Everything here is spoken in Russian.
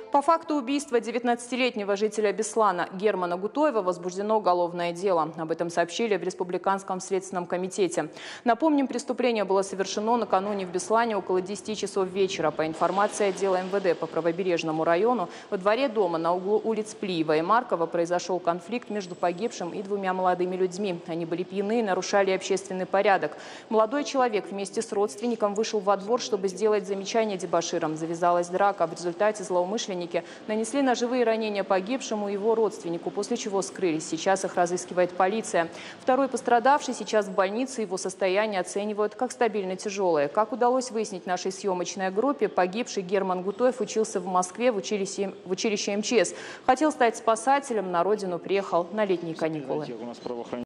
По факту убийства 19-летнего жителя Беслана Германа Гутоева возбуждено уголовное дело. Об этом сообщили в Республиканском следственном комитете. Напомним, преступление было совершено накануне в Беслане около 10 часов вечера. По информации отдела МВД по Правобережному району, во дворе дома на углу улиц Плиева и Маркова произошел конфликт между погибшим и двумя молодыми людьми. Они были пьяны и нарушали общественный порядок. Молодой человек вместе с родственником вышел во двор, чтобы сделать замечание дебоширам. Завязалась драка. В результате злоумышленники нанесли ножевые ранения погибшему и его родственнику, после чего скрылись. Сейчас их разыскивает полиция. Второй пострадавший сейчас в больнице. Его состояние оценивают как стабильно тяжелое. Как удалось выяснить нашей съемочной группе, погибший Герман Гутоев учился в Москве в училище МЧС. Хотел стать спасателем, на родину приехал на летние каникулы.